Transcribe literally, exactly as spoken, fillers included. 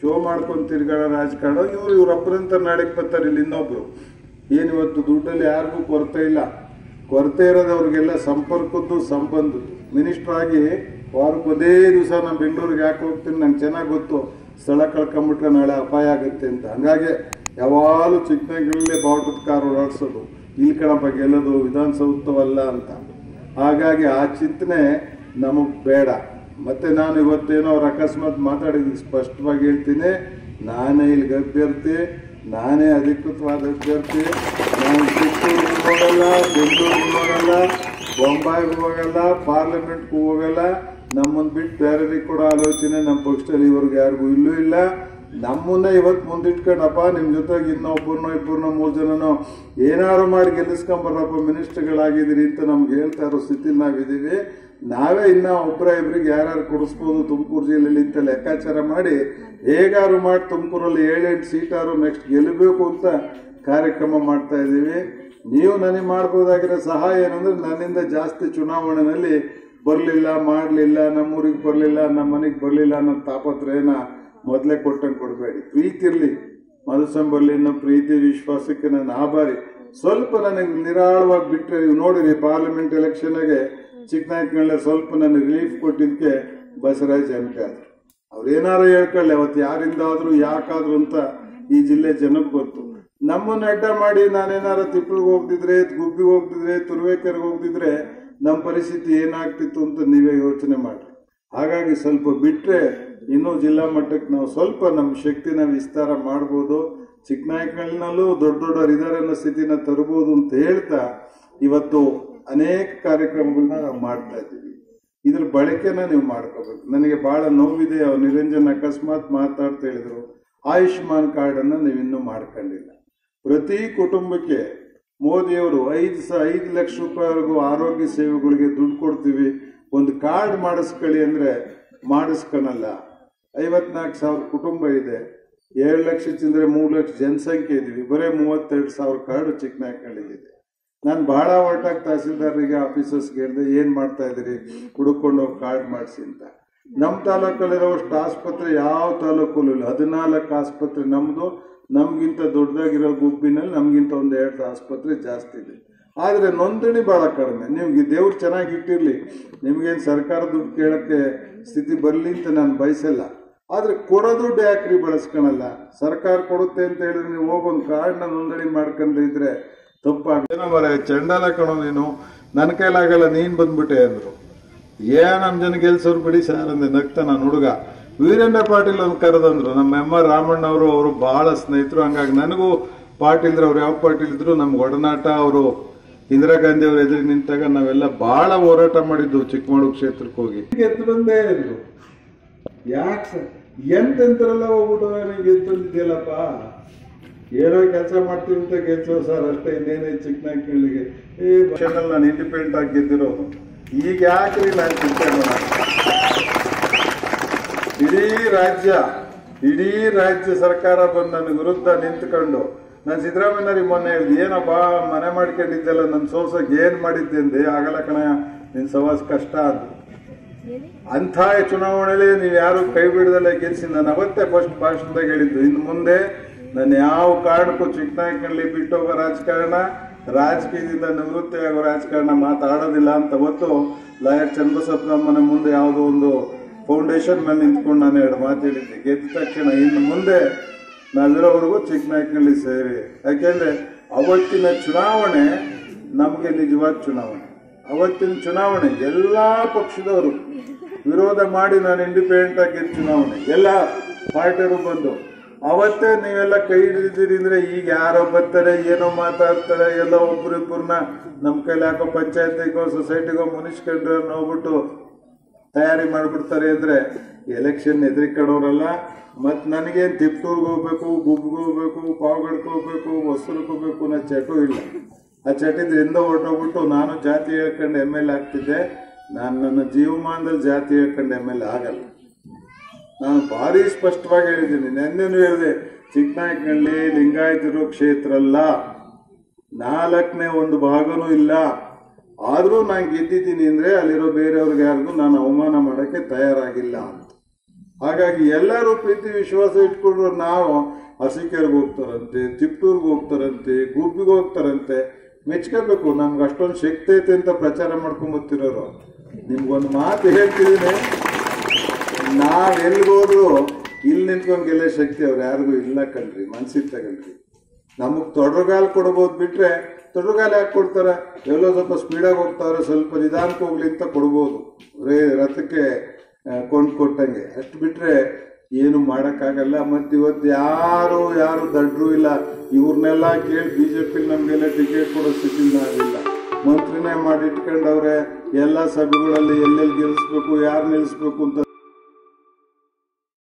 Show ಮಾಡ್ಕೊಂಡು ತಿರ್ಗಾಡೋ ರಾಜಕಾರಣ. ಇವರು ಇವ್ರೊಬ್ಬರಂತ ನಾಳೆಗೆ ಬರ್ತಾರೆ ಇಲ್ಲಿ ಇನ್ನೊಬ್ರು. ಏನು ಇವತ್ತು ದುಡ್ಡಲ್ಲಿ ಯಾರಿಗೂ ಕೊರತೆ ಇಲ್ಲ. ಕೊರತೆ ಇರೋದು ಅವ್ರಿಗೆಲ್ಲ ಸಂಪರ್ಕದ್ದು ಸಂಬಂಧದ್ದು. ಮಿನಿಸ್ಟರ್ ಆಗಿ ವಾರಕ್ಕೆ ಒಂದೇ ದಿವಸ ನಾನು ಬೆಂಗಳೂರಿಗೆ ಯಾಕೆ ಹೋಗ್ತೀನಿ, ನಂಗೆ ಚೆನ್ನಾಗಿ ಗೊತ್ತು ಸ್ಥಳ ಕಳ್ಕೊಂಬಿಟ್ರೆ ನಾಳೆ ಅಪಾಯ ಆಗುತ್ತೆ ಅಂತ. ಹಂಗಾಗಿ ಯಾವಾಗಲೂ ಚಿಕ್ಕನಗಳಲ್ಲೇ ಬಾವುಟದ ಕಾರ್ ಓಡಾಡಿಸೋದು, ಇಲ್ಲಿ ಕಣಪ್ಪ ಗೆಲ್ಲೋದು ವಿಧಾನಸೌಧವಲ್ಲ ಅಂತ. ಹಾಗಾಗಿ ಆ ಚಿಂತನೆ ನಮಗೆ ಬೇಡ. ಮತ್ತೆ ನಾನು ಇವತ್ತೇನೋ ಅವ್ರು ಅಕಸ್ಮಾತ್ ಮಾತಾಡಿದ್ದೀನಿ, ಸ್ಪಷ್ಟವಾಗಿ ಹೇಳ್ತೀನಿ, ನಾನೇ ಇಲ್ಲಿಗೆ ಅಭ್ಯರ್ಥಿ, ನಾನೇ ಅಧಿಕೃತವಾದ ಅಭ್ಯರ್ಥಿ. ನಾನು ಚಿತ್ತೂರಿಗೆ ಹೋಗಲ್ಲ, ಬೆಂಗಳೂರಿಗೆ ಹೋಗಲ್ಲ, ಬೊಂಬಾಯಿಗೆ ಹೋಗಲ್ಲ, ಪಾರ್ಲಿಮೆಂಟ್ಗೂ ಹೋಗಲ್ಲ. ನಮ್ಮನ್ನು ಬಿಟ್ಟು ಬೇರೆಯವ್ರಿಗೆ ಕೊಡೋ ಆಲೋಚನೆ ನಮ್ಮ ಪಕ್ಷದಲ್ಲಿ ಇವ್ರಿಗೆ ಯಾರಿಗೂ ಇಲ್ಲೂ ಇಲ್ಲ. ನಮ್ಮನ್ನ ಇವತ್ತು ಮುಂದಿಟ್ಕೊಂಡಪ್ಪ ನಿಮ್ಮ ಜೊತೆಗೆ ಇನ್ನೊಬ್ಬರನ್ನೋ ಇಬ್ಬರನ್ನೋ ಮೂರು ಜನನೋ ಏನಾದ್ರು ಮಾಡಿ ಗೆಲ್ಲಿಸ್ಕೊಂಬರಪ್ಪ ಮಿನಿಸ್ಟರ್ಗಳಾಗಿದ್ದೀರಿ ಅಂತ ನಮ್ಗೆ ಹೇಳ್ತಾ ಇರೋ ಸ್ಥಿತಿಲಿ ನಾವಿದ್ದೀವಿ. ನಾವೇ ಇನ್ನೂ ಒಬ್ಬರ ಇಬ್ಬರಿಗೆ ಯಾರ್ಯಾರು ಕೊಡಿಸ್ಬೋದು ತುಮಕೂರು ಜಿಲ್ಲೆಯಲ್ಲಿ ಅಂತ ಲೆಕ್ಕಾಚಾರ ಮಾಡಿ ಹೇಗಾರು ಮಾಡಿ ತುಮಕೂರಲ್ಲಿ ಏಳೆಂಟು ಸೀಟಾರು ನೆಕ್ಸ್ಟ್ ಗೆಲ್ಲಬೇಕು ಅಂತ ಕಾರ್ಯಕ್ರಮ ಮಾಡ್ತಾ ಇದ್ದೀವಿ. ನೀವು ನನಗೆ ಮಾಡ್ಬೋದಾಗಿರೋ ಸಹಾಯ ಏನಂದ್ರೆ, ನನ್ನಿಂದ ಜಾಸ್ತಿ ಚುನಾವಣೆಯಲ್ಲಿ ಬರಲಿಲ್ಲ, ಮಾಡಲಿಲ್ಲ, ನಮ್ಮೂರಿಗೆ ಬರಲಿಲ್ಲ, ನಮ್ಮ ಮನೆಗೆ ಬರಲಿಲ್ಲ ಅನ್ನೋ ತಾಪತ್ರಯನ ಮೊದಲೇ ಕೊಟ್ಟಂಗೆ ಕೊಡಬೇಡಿ. ಪ್ರೀತಿ ಇರಲಿ, ಮಧುಸಂಬರ್ಲಿ ಅನ್ನೋ ಪ್ರೀತಿ ವಿಶ್ವಾಸಕ್ಕೆ ನಾನು ಆಭಾರಿ. ಸ್ವಲ್ಪ ನನಗೆ ನಿರಾಳವಾಗಿ ಬಿಟ್ಟರೆ, ನೀವು ನೋಡಿರಿ ಪಾರ್ಲಿಮೆಂಟ್ ಎಲೆಕ್ಷನ್ಗೆ ಚಿಕ್ಕನಾಯಕನಹಳ್ಳಿ ಸ್ವಲ್ಪ ನನಗೆ ರಿಲೀಫ್ ಕೊಟ್ಟಿದ್ದಕ್ಕೆ ಬಸವರಾಜ್ ಎಂ ಪಿ ಆದರು. ಅವ್ರೇನಾರು ಹೇಳ್ಕೊಳ್ಳಿ, ಅವತ್ತು ಯಾರಿಂದ ಆದರೂ ಯಾಕಾದ್ರು ಅಂತ ಈ ಜಿಲ್ಲೆ ಜನಕ್ಕೆ ಗೊತ್ತು. ನಮ್ಮನ್ನು ಅಡ್ಡ ಮಾಡಿ ನಾನೇನಾರು ತಿಪ್ಪಳಿಗೆ ಹೋಗ್ತಿದ್ರೆ, ಗುಬ್ಬಿಗೆ ಹೋಗ್ತಿದ್ರೆ, ತುರುವೇಕೆರೆಗೆ ಹೋಗ್ತಿದ್ರೆ ನಮ್ಮ ಪರಿಸ್ಥಿತಿ ಏನಾಗ್ತಿತ್ತು ಅಂತ ನೀವೇ ಯೋಚನೆ ಮಾಡಿ. ಹಾಗಾಗಿ ಸ್ವಲ್ಪ ಬಿಟ್ಟರೆ ಇನ್ನೂ ಜಿಲ್ಲಾ ಮಟ್ಟಕ್ಕೆ ನಾವು ಸ್ವಲ್ಪ ನಮ್ಮ ಶಕ್ತಿನ ವಿಸ್ತಾರ ಮಾಡ್ಬೋದು. ಚಿಕ್ಕನಾಯಕನಹಳ್ಳಿನಲ್ಲೂ ದೊಡ್ಡ ದೊಡ್ಡವರು ಇದ್ದಾರೆ ಅನ್ನೋ ಸ್ಥಿತಿನ ತರ್ಬೋದು ಅಂತ ಹೇಳ್ತಾ ಇವತ್ತು ಅನೇಕ ಕಾರ್ಯಕ್ರಮಗಳನ್ನ ನಾವು ಮಾಡ್ತಾ ಇದ್ದೀವಿ. ಇದ್ರ ಬಳಕೆನ ನೀವು ಮಾಡ್ಕೋಬೇಕು. ನನಗೆ ಬಹಳ ನೋವಿದೆ, ಅವ್ರು ನಿರಂಜನ್ ಅಕಸ್ಮಾತ್ ಮಾತಾಡ್ತಾ ಹೇಳಿದ್ರು, ಆಯುಷ್ಮಾನ್ ಕಾರ್ಡನ್ನು ನೀವಿನ್ನೂ ಮಾಡ್ಕೊಂಡಿಲ್ಲ. ಪ್ರತಿ ಕುಟುಂಬಕ್ಕೆ ಮೋದಿಯವರು ಐದು ಸ ಐದು ಲಕ್ಷ ರೂಪಾಯಿವರೆಗೂ ಆರೋಗ್ಯ ಸೇವೆಗಳಿಗೆ ದುಡ್ಡು ಕೊಡ್ತೀವಿ, ಒಂದು ಕಾರ್ಡ್ ಮಾಡಿಸ್ಕೊಳ್ಳಿ ಅಂದರೆ ಮಾಡಿಸ್ಕೊಳಲ್ಲ. ಐವತ್ನಾಲ್ಕು ಸಾವಿರ ಕುಟುಂಬ ಇದೆ, ಏಳು ಲಕ್ಷ ಚಿಲ್ಲರೆ ಮೂರು ಲಕ್ಷ ಜನಸಂಖ್ಯೆ ಇದ್ದೀವಿ, ಬರೀ ಮೂವತ್ತೆರಡು ಸಾವಿರ ಕಾರ್ಡು ಚಿಕ್ಕನಾಯಕನಹಳ್ಳಿಗಿದೆ. ನಾನು ಭಾಳ ಹೊರಟಾಗಿ ತಹಸೀಲ್ದಾರರಿಗೆ ಆಫೀಸರ್ಸ್ಗೆ ಹೇಳಿದೆ, ಏನು ಮಾಡ್ತಾ ಇದ್ದೀರಿ, ಹುಡುಕೊಂಡು ಹೋಗಿ ಕಾರ್ಡ್ ಮಾಡಿಸಿ ಅಂತ. ನಮ್ಮ ತಾಲೂಕಲ್ಲಿರೋಷ್ಟು ಆಸ್ಪತ್ರೆ ಯಾವ ತಾಲೂಕಲ್ಲೂ ಇಲ್ಲ. ಹದಿನಾಲ್ಕು ಆಸ್ಪತ್ರೆ ನಮ್ಮದು. ನಮಗಿಂತ ದೊಡ್ಡದಾಗಿರೋ ಗುಬ್ಬಿನಲ್ಲಿ ನಮಗಿಂತ ಒಂದು ಎರಡು ಆಸ್ಪತ್ರೆ ಜಾಸ್ತಿ ಇದೆ. ಆದರೆ ನೋಂದಣಿ ಭಾಳ ಕಡಿಮೆ. ನಿಮ್ಗೆ ದೇವ್ರು ಚೆನ್ನಾಗಿ ಇಟ್ಟಿರಲಿ, ನಿಮಗೇನು ಸರ್ಕಾರ ದುಡ್ಡು ಕೇಳೋಕ್ಕೆ ಸ್ಥಿತಿ ಬರಲಿ ಅಂತ ನಾನು ಬಯಸಲ್ಲ. ಆದರೆ ಕೊಡೋ ದುಡ್ಡು ಯಾಕ್ರಿ ಬಳಸ್ಕೊಳಲ್ಲ? ಸರ್ಕಾರ ಕೊಡುತ್ತೆ ಅಂತ ಹೇಳಿದ್ರೆ ನೀವು ಹೋಗೊಂದು ಕಾರ್ಡ್ನ ನೋಂದಣಿ ಮಾಡ್ಕೊಂಡಿದ್ರೆ ತಪ್ಪಾಗ. ಏನೋ ಬರ ಚಂಡಾಲ ಕಣೋ ನೀನು, ನನ್ನ ಕೈಲಾಗಲ್ಲ, ನೀನು ಬಂದ್ಬಿಟ್ಟೆ ಅಂದರು. ಏ ನಮ್ಮ ಜನ ಗೆಲ್ಸೋರು ಬಿಡಿ ಸರ್ ಅಂದೆ ನಗ್ತಾ. ನಾನು ಹುಡುಗ ವೀರೇಂದ್ರ ಪಾಟೀಲ್ ಅಂತ ಕರೆದಂದ್ರು. ನಮ್ಮ ಎಮ್ ಆರ್ ರಾಮಣ್ಣ ಅವರು ಅವರು ಬಹಳ ಸ್ನೇಹಿತರು. ಹಂಗಾಗಿ ನನಗೂ ಪಾಟೀಲ್ರು, ಅವ್ರು ಯಾವ ಪಾಟೀಲ್ ಇದ್ರು ನಮ್ಗೆ ಒಡನಾಟ. ಅವರು ಇಂದಿರಾ ಗಾಂಧಿ ಅವ್ರ ಎದುರು ನಿಂತಾಗ ನಾವೆಲ್ಲ ಬಹಳ ಹೋರಾಟ ಮಾಡಿದ್ದು ಚಿಕ್ಕಮಗಳೂರು ಕ್ಷೇತ್ರಕ್ಕೆ ಹೋಗಿ. ಎದ್ದು ಬಂದೇ ಇದ್ರು. ಯಾಕೆ ಸರ್ ಎಂತೆಂತರೆಲ್ಲ ಹೋಗ್ಬಿಟ್ಟು ನನಗೆ ಎದ್ದು ಬಂದಿದ್ಯಲ್ಲಪ್ಪ, ಏನೋ ಕೆಲಸ ಮಾಡ್ತೀವಿ ಅಂತ ಗೆಲ್ಸೋ ಸರ್ ಅಷ್ಟೇ, ಇನ್ನೇನೇ ಚಿಕ್ಕನಾಯಕನಹಳ್ಳಿಗೆ ಈ ಭಾಷೆನಲ್ಲಿ ನಾನು ಇಂಡಿಪೆಂಡೆಂಟ್ ಆಗಿ ಗೆದ್ದಿರೋದು. ಈಗ ಯಾಕ್ರಿ ನಾನು ಚಿಂತೆ ಮಾಡ, ಇಡೀ ರಾಜ್ಯ ಇಡೀ ರಾಜ್ಯ ಸರ್ಕಾರ ಬಂದು ನನ್ನ ವಿರುದ್ಧ ನಿಂತ್ಕೊಂಡು, ನಾನು ಸಿದ್ದರಾಮಯ್ಯನವ್ರಿಗೆ ಮೊನ್ನೆ ಹೇಳಿದೆ, ಏನಪ್ಪ ಮನೆ ಮಾಡ್ಕೊಂಡಿದ್ದೆಲ್ಲ ನನ್ನ ಸೋಲ್ಸಕ್ಕೆ ಏನು ಮಾಡಿದ್ದೆ ಅಂದೆ. ಆಗಲ್ಲ ಕಣ, ನಿನ್ನ ಸವಾಸ ಕಷ್ಟ ಅಂತ. ಅಂಥ ಚುನಾವಣೆಯಲ್ಲಿ ನೀವು ಯಾರು ಕೈ ಬಿಡದಲ್ಲೇ ಗೆಲ್ಸಿ. ನಾನು ಅವತ್ತೇ ಫಸ್ಟ್ ಭಾಷಣದಾಗ ಹೇಳಿದ್ದು, ಇನ್ನು ಮುಂದೆ ನಾನು ಯಾವ ಕಾರಣಕ್ಕೂ ಚಿಕ್ಕನಾಯಕನಹಳ್ಳಿ ಬಿಟ್ಟೋಗೋ ರಾಜಕಾರಣ, ರಾಜಕೀಯದಿಂದ ನಿವೃತ್ತಿ ಆಗೋ ರಾಜಕಾರಣ ಮಾತಾಡೋದಿಲ್ಲ ಅಂತ ಅವತ್ತು ಲಾಯರ್ ಚನ್ನಬಸಪ್ಪನಮ್ಮನ ಮುಂದೆ ಯಾವುದೋ ಒಂದು ಫೌಂಡೇಶನ್ ಮೇಲೆ ನಿಂತ್ಕೊಂಡು ನಾನು ಎರಡು ಮಾತು ಹೇಳಿದ್ದೆ. ಗೆದ್ದ ತಕ್ಷಣ ಇನ್ನು ಮುಂದೆ ನಾವಿರೋವರೆಗೂ ಚಿಕ್ಕನಾಯಕನಹಳ್ಳಿ ಸೇರಿ. ಯಾಕೆಂದರೆ ಅವತ್ತಿನ ಚುನಾವಣೆ ನಮಗೆ ನಿಜವಾದ ಚುನಾವಣೆ. ಅವತ್ತಿನ ಚುನಾವಣೆ ಎಲ್ಲ ಪಕ್ಷದವರು ವಿರೋಧ ಮಾಡಿ ನಾನು ಇಂಡಿಪೆಂಡೆಂಟ್ ಆಗಿ ಗೆದ್ದ ಚುನಾವಣೆ. ಎಲ್ಲ ಪಾರ್ಟಿಯವರು ಬಂದು ಅವತ್ತೇ ನೀವೆಲ್ಲ ಕೈ ಹಿಡಿದಿದ್ದೀರಿ ಅಂದರೆ ಈಗ ಯಾರೋ ಬರ್ತಾರೆ, ಏನೋ ಮಾತಾಡ್ತಾರೆ, ಎಲ್ಲ ಒಬ್ಬರಿಬ್ಬರನ್ನ ನಮ್ಮ ಕೈಲಿ ಹಾಕೋ ಪಂಚಾಯತಿಗೋ ಸೊಸೈಟಿಗೋ ಮುನಿಸ್ಕೊಂಡ್ರೆ ಹೋಗ್ಬಿಟ್ಟು ತಯಾರಿ ಮಾಡಿಬಿಡ್ತಾರೆ ಅಂದರೆ ಎಲೆಕ್ಷನ್ ಎದುರಿಕೊಳ್ಳೋರಲ್ಲ. ಮತ್ತು ನನಗೇನು ತಿಪ್ಟೂರ್ಗೆ ಹೋಗ್ಬೇಕು, ಗುಬ್ಬಿಗೆ ಹೋಗ್ಬೇಕು, ಪಾವಗಡಕ್ಕೆ ಹೋಗ್ಬೇಕು, ಹೊಸೂರಿಗೆ ಹೋಗ್ಬೇಕು ಅನ್ನೋ ಚಟು ಇಲ್ಲ. ಆ ಚಟಿದ್ರಿಂದ ಹೊರಟೋಗ್ಬಿಟ್ಟು ನಾನು ಜಾತಿ ಹೇಳ್ಕೊಂಡು ಎಮ್ ಎಲ್ ಎ ಆಗ್ತಿದ್ದೆ. ನಾನು ನನ್ನ ಜೀವಮಾನದಲ್ಲಿ ಜಾತಿ ಹೇಳ್ಕೊಂಡು ಎಮ್ ಎಲ್ ಎ ಆಗಲ್ಲ. ನಾನು ಭಾರಿ ಸ್ಪಷ್ಟವಾಗಿ ಹೇಳಿದ್ದೀನಿ. ನೆನ್ನೆನೂ ಹೇಳಿದೆ, ಚಿಕ್ಕನಾಯಕನಹಳ್ಳಿ ಲಿಂಗಾಯತರು ಕ್ಷೇತ್ರ ಅಲ್ಲ, ನಾಲ್ಕನೇ ಒಂದು ಭಾಗನೂ ಇಲ್ಲ. ಆದರೂ ನಾನು ಗೆದ್ದಿದ್ದೀನಿ ಅಂದರೆ ಅಲ್ಲಿರೋ ಬೇರೆಯವ್ರಿಗೆ ಯಾರಿಗೂ ನಾನು ಅವಮಾನ ಮಾಡೋಕ್ಕೆ ತಯಾರಾಗಿಲ್ಲ ಅಂತ. ಹಾಗಾಗಿ ಎಲ್ಲರೂ ಪ್ರೀತಿ ವಿಶ್ವಾಸ ಇಟ್ಕೊಂಡ್ರು ನಾವು ಅರಸೀಕೆರೆಗೆ ಹೋಗ್ತಾರಂತೆ, ತಿಪ್ಟೂರ್ಗೆ ಹೋಗ್ತಾರಂತೆ, ಗುಬ್ಬಿಗೆ ಹೋಗ್ತಾರಂತೆ. ಮೆಚ್ಕೋಬೇಕು, ನಮ್ಗೆ ಅಷ್ಟೊಂದು ಶಕ್ತಿ ಐತೆ ಅಂತ ಪ್ರಚಾರ ಮಾಡ್ಕೊಂಬತ್ತಿರೋರು. ನಿಮ್ಗೊಂದು ಮಾತು ಹೇಳ್ತಿದ್ದೀನಿ, ನಾವ್ ಎಲ್ಗೋದ್ರು ಇಲ್ಲಿ ನಿಂತ್ಕೊಂಡು ಗೆಲ್ಲೋ ಶಕ್ತಿ ಅವ್ರು ಯಾರಿಗೂ ಇಲ್ಲ ಕಣ್ರಿ, ಮನ್ಸಿಗೆ ತಗಲ್ರಿ. ನಮಗ್ ತೊಡರುಗಾಲ್ ಕೊಡ್ಬೋದು ಬಿಟ್ರೆ, ತೊಡರುಗಾಲ್ ಯಾಕೆ ಕೊಡ್ತಾರೆ? ಎಲ್ಲೋ ಸ್ವಲ್ಪ ಸ್ಪೀಡಾಗಿ ಹೋಗ್ತಾವ್ರೆ, ಸ್ವಲ್ಪ ನಿಧಾನಕ್ಕೆ ಹೋಗ್ಲಿ ಅಂತ ಕೊಡ್ಬೋದು, ರೇ ರಥಕ್ಕೆ ಕೊಂಡ್ ಕೊಟ್ಟಂಗೆ. ಅಷ್ಟು ಬಿಟ್ರೆ ಏನು ಮಾಡಕ್ಕಾಗಲ್ಲ. ಮತ್ತೆ ಇವತ್ತು ಯಾರು ಯಾರು ದಡ್ರು ಇಲ್ಲ. ಇವ್ರನ್ನೆಲ್ಲ ಕೇಳಿ ಬಿಜೆಪಿ ನಮ್ಗೆಲ್ಲ ಟಿಕೆಟ್ ಕೊಡೋ ಸ್ಥಿತಿ ನಾವಿಲ್ಲ. ಮಂತ್ರಿನೇ ಮಾಡಿ ಇಟ್ಕೊಂಡವ್ರೆ. ಎಲ್ಲ ಸಭೆಗಳಲ್ಲಿ ಎಲ್ಲೆಲ್ಲಿ ಗೆಲ್ಲಿಸ್ಬೇಕು, ಯಾರು ನಿಲ್ಲಿಸ್ಬೇಕು ಅಂತ